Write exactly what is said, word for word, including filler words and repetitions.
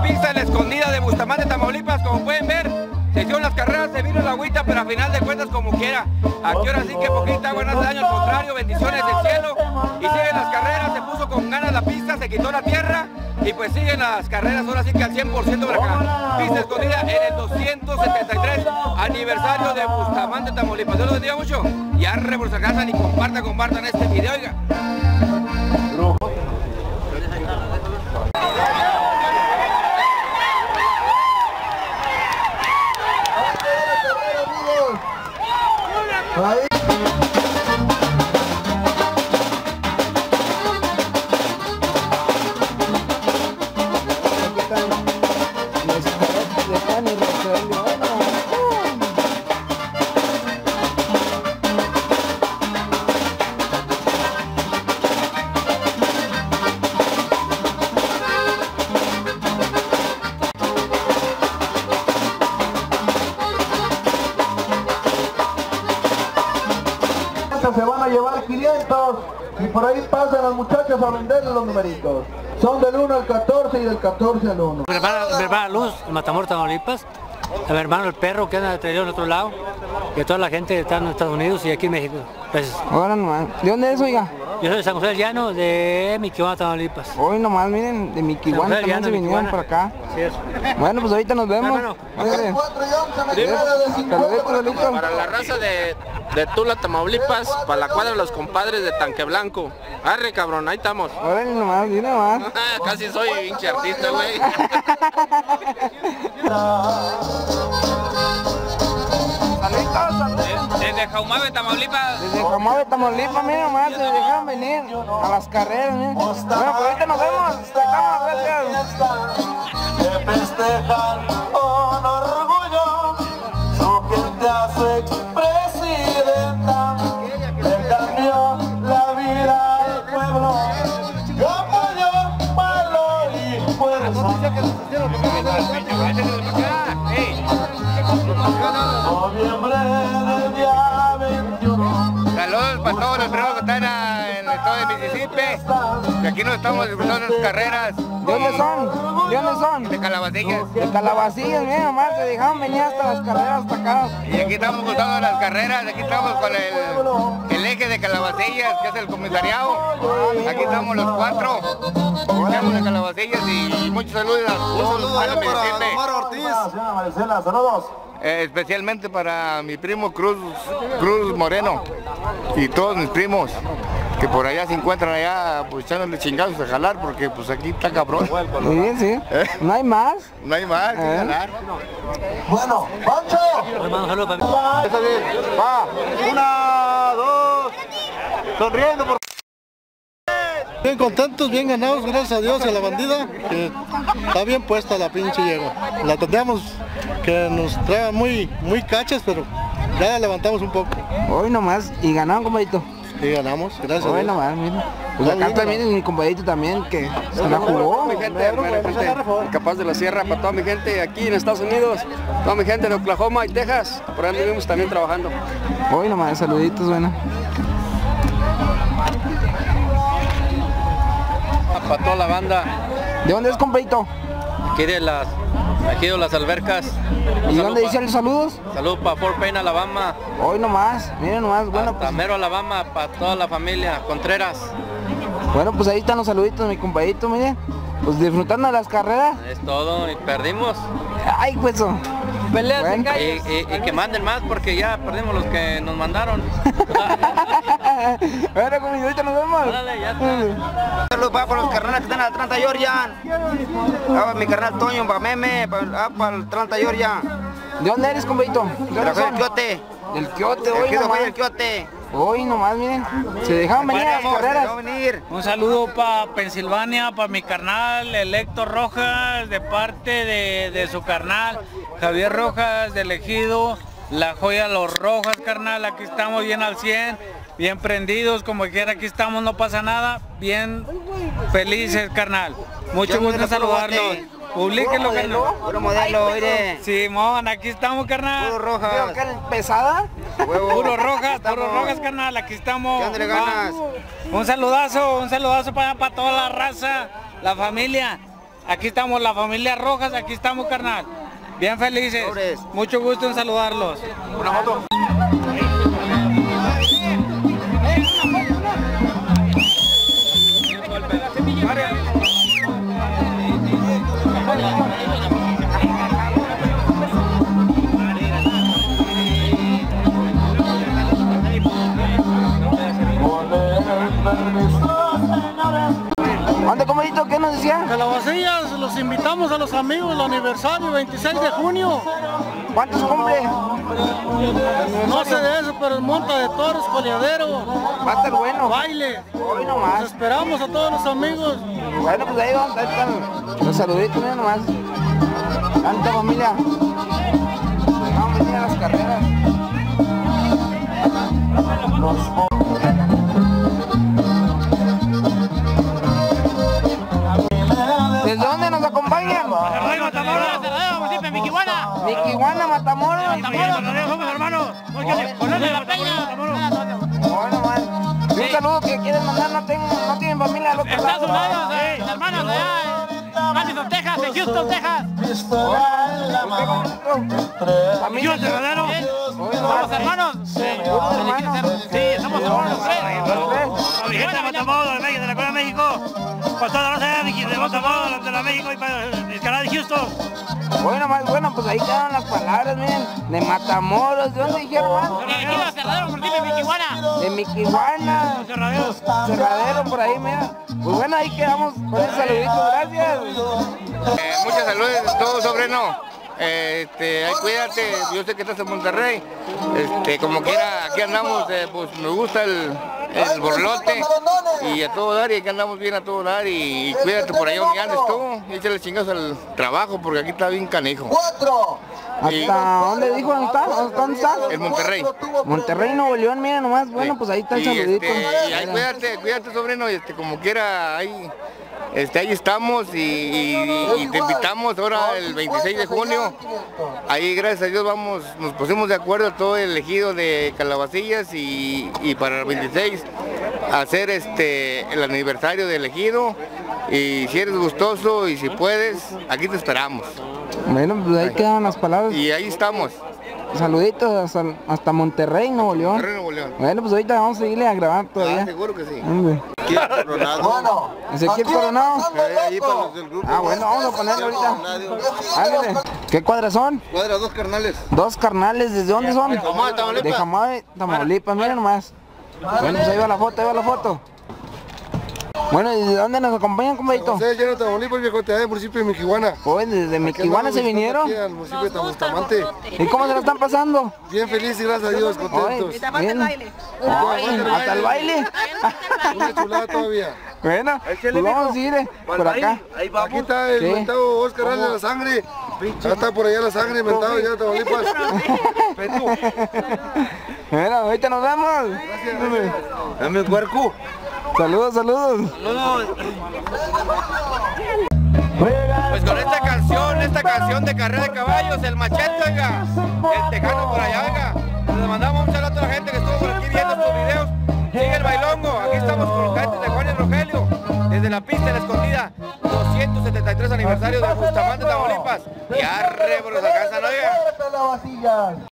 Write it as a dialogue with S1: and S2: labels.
S1: pista en la Escondida de Bustamante, Tamaulipas, como pueden ver. Se hicieron las carreras, se vino la agüita, pero a final de cuentas como quiera. Aquí ahora sí que poquita agua no hace daño, al contrario, bendiciones del cielo. Y siguen las carreras, se puso con ganas la pista, se quitó la tierra. Y pues siguen las carreras ahora sí que al cien por ciento por acá. Pista Escondida en el doscientos setenta y tres aniversario de Bustamante, Tamaulipas. Dios los bendiga mucho. Y arre por su casa y compartan, compartan este video, oiga.
S2: Ahí. Se van a llevar quinientos y por ahí pasan las muchachas a venderle los numeritos. Son del uno al catorce y del catorce al uno.
S3: Mi hermana, mi hermana Luz, en Matamoros, Tamaulipas. A mi hermano el perro que anda de traído en otro lado. Y a toda la gente que está en Estados Unidos y aquí en México. Gracias.
S4: Ahora nomás. ¿De dónde es, oiga?
S3: Yo soy de San José del Llano, de Miquihuana, Tamaulipas.
S4: Hoy nomás, miren, de Miquihuana también
S3: Llano,
S4: se vinieron por acá.
S3: Sí, es.
S4: Bueno, pues ahorita nos vemos.
S3: Bueno,
S5: Para la raza de, de Tula, Tamaulipas, para la cuadra de los compadres de Tanque Blanco. Arre, cabrón, ahí estamos.
S4: Órale nomás, dile nomás.
S5: Casi soy hinche artista, güey.
S1: Desde Jaumave, Tamaulipas.
S4: Desde Jaumave, Tamaulipas, miren nomás, se dejaron venir a las carreras, miren. Bueno, pues ahorita nos vemos. Estamos, gracias.
S2: Que festejan con orgullo su gente hace presidenta, le cambió la vida al pueblo, que apoyó valor y fuerza. Noviembre del día veintiuno.
S1: Saludos para todos los primeros que están en el estado de Mississippi. Que aquí nos estamos disfrutando las carreras.
S4: ¿De dónde son? ¿De dónde son?
S1: De Calabacillas.
S4: De Calabacillas, miren nomás, se dejaron venir hasta las carreras, hasta acá.
S1: Y aquí estamos gustando las carreras, aquí estamos con el, el eje de Calabacillas, que es el comisariado. Aquí estamos los cuatro, estamos de Calabacillas y muchos saludos a todos los
S2: Saludos.
S1: eh, especialmente para mi primo Cruz, Cruz Moreno y todos mis primos que por allá se encuentran allá pues echándole chingados a jalar porque pues aquí está cabrón.
S4: Muy bien, sí. ¿No hay más?
S1: No hay más que
S4: ¿Eh?
S1: jalar.
S2: Bueno, Pancho.
S3: Hermano, saludos para mí.
S2: Va, una, dos, sonriendo por...
S6: Bien contentos, bien ganados, gracias a Dios y a la bandida, que está bien puesta la pinche yegua. La tendríamos que nos traigan muy, muy cachas, pero ya la levantamos un poco.
S4: Hoy nomás, y ganaron, compadrito.
S6: Y ganamos, gracias a
S4: Hoy
S6: Dios.
S4: nomás, miren. Pues acá también mi compadrito también, que se la jugó.
S5: Mi gente, buena gente, Capaz de la Sierra, para toda mi gente aquí en Estados Unidos, toda mi gente de Oklahoma y Texas, por ahí vivimos también trabajando.
S4: Hoy nomás, saluditos, bueno.
S5: Para toda la banda,
S4: ¿De dónde es, compadito?
S5: aquí de las, aquí de las albercas.
S4: ¿Y dónde dice los saludos?
S5: Saludos para Fort Payne, Alabama,
S4: Hoy nomás, miren nomás, bueno
S5: hasta
S4: pues,
S5: Mero, Alabama, para toda la familia, Contreras.
S4: bueno pues ahí están los saluditos de mi compadito, miren. Pues disfrutando de las carreras.
S5: Es todo, y perdimos.
S4: Ay, pues eso.
S5: Peleas
S4: Bueno.
S5: y, y, y que manden más porque ya perdimos los que nos mandaron.
S4: Bueno, compadito, ahorita nos vemos.
S5: Órale, ya está.
S1: Saludos para los carnales que están en Atlanta, Georgia. Ah, mi carnal Toño, para Meme, para, ah, para Atlanta, Georgia.
S4: ¿De dónde eres, compadito? ¿De
S1: De la
S4: dónde
S1: Fe del
S4: son?
S1: Quiote.
S4: Del Quiote,
S1: El
S4: hoy
S1: Quido
S4: nomás.
S1: fue del Quiote.
S4: Hoy nomás, miren. Se dejaron venir a las carreras.
S1: Va a venir.
S7: Un saludo para Pensilvania, para mi carnal, el Héctor Rojas, de parte de, de su carnal, Javier Rojas, del Ejido, la joya Los Rojas, carnal, aquí estamos bien al cien, bien prendidos, como quiera, aquí estamos, no pasa nada, bien felices, carnal. Mucho gusto saludarlos. Publíquenlo, carnal.
S1: Puro modelo, oye.
S7: Simón, aquí estamos, carnal.
S1: Puro rojas.
S4: Creo que es pesada.
S1: Huevo.
S7: Puro rojas,
S1: Estamos.
S7: puro rojas, carnal, aquí estamos.
S1: ¿Qué onda le ganas?
S7: Un saludazo, un saludazo para, para toda la raza, la familia. aquí estamos la familia Rojas, aquí estamos, carnal. Bien felices. Pobres. Mucho gusto en saludarlos.
S1: Una foto.
S4: ¿Dónde, comedito? ¿Qué nos decía?
S6: Calabacillas, los invitamos a los amigos del aniversario veintiséis de junio.
S4: ¿Cuántos cumple?
S6: No sé de eso, pero es monta de toros, coleadero.
S4: Va a estar bueno.
S6: Baile.
S4: Hoy nomás.
S6: Los esperamos a todos los amigos.
S4: Bueno, pues ahí vamos, ahí están los saluditos, mira nomás. Tanta familia. Vamos a venir a las carreras. ¿Desde dónde nos acompañan?
S8: Matamoros, municipio de Miquihuana.
S4: Miquihuana, Matamoros.
S8: Matamoros, somos hermanos. Conoce la peña.
S4: Bueno, man. Un saludo que quieren mandar, no, tengo, no tienen familia al otro
S8: Estados
S4: lado.
S8: Unidos, eh, hermanos allá en Madison, Texas, en Houston, Texas.
S4: Familia
S8: Cerradero. Somos hermanos. Sí, somos hermanos. Mi gente de Matamoros, de México, de la Colonia de México. Para toda la raza de Matamoros, de la México y para el canal de Houston.
S4: Bueno, más bueno, pues ahí quedan las palabras, miren. De Matamoros, ¿de dónde dijeron, man?
S8: De aquí de Cerradero, municipio de Miquihuana.
S4: De Miquihuana.
S8: Cerradero.
S4: Cerradero por ahí, mira. Pues bueno, ahí quedamos con el saludito, gracias.
S1: Eh, muchas saludos, todo sobrino. Eh, este, ahí cuídate, yo sé que estás en Monterrey. Este, como quiera, aquí andamos, eh, pues me gusta el, el borlote y a todo dar, y aquí andamos bien a todo dar, y, y cuídate por ahí donde andes tú, y échale chingados al trabajo porque aquí está bien canijo. Y,
S4: ¿Hasta dónde dijo? ¿Dónde está? ¿Dónde está?
S1: en Monterrey.
S4: Monterrey, Nuevo León, mira nomás. Bueno,
S1: Sí.
S4: pues ahí está el
S1: Y,
S4: saludito.
S1: este, y ahí cuídate, cuídate sobrino, y este, como quiera, ahí, este, ahí estamos y, y- y te invitamos ahora el veintiséis de junio. Ahí gracias a Dios vamos, nos pusimos de acuerdo todo el ejido de Calabacillas y, y para el veintiséis hacer este el aniversario del ejido, y si eres gustoso y si puedes, aquí te esperamos.
S4: Bueno, pues ahí quedan las palabras.
S1: Y ahí estamos.
S4: Saluditos hasta, hasta Monterrey, Nuevo León.
S1: Monterrey, Nuevo León.
S4: Bueno, pues ahorita vamos a seguirle a grabar
S1: Ah,
S4: todavía.
S1: seguro que sí.
S4: Hombre.
S2: Bueno,
S4: Ezequiel Coronado.
S2: ahí para los del grupo.
S4: Ah, bueno, vamos a ponerlo ahorita. Ándale. ¿Qué cuadras son?
S2: Cuadra, dos carnales.
S4: Dos carnales, ¿desde dónde son?
S2: Jamaica, Tamaulipas.
S4: De Jamaica, Tamaulipas, miren nomás. Bueno, pues ahí va la foto, ahí va la foto. Bueno, ¿y de dónde nos acompañan, compadrito?
S2: Ustedes llegan a Tamaulipas, viejo, te da el municipio de Miquihuana.
S4: Pues desde Miquihuana se vinieron.
S2: Aquí al municipio de Bustamante.
S4: ¿Y cómo se lo están pasando?
S2: Bien feliz y gracias a Dios, contentos.
S4: Ay, bien. Ay, hasta el baile.
S2: Una chulada todavía.
S4: Bueno, pues vamos a ir eh, por acá.
S2: Aquí está el
S4: ¿Qué?
S2: mentado Oscar Arle de la sangre. Ya está por allá la sangre, mentado ya de Tamaulipas.
S4: Bueno, ahorita nos vemos.
S2: Dame el cuerpo.
S4: Saludos, saludos.
S1: Pues con esta canción, esta canción de carrera de caballos, el machete, oiga, el tejano por allá, oiga. Les mandamos un saludo a toda la gente que estuvo por aquí viendo estos videos. Sigue el bailongo, aquí estamos con los cadetes de Juan y Rogelio, desde la pista de la escondida, doscientos setenta y tres aniversario de Bustamante, Tamaulipas. Y arre, por los alcanzan, oiga.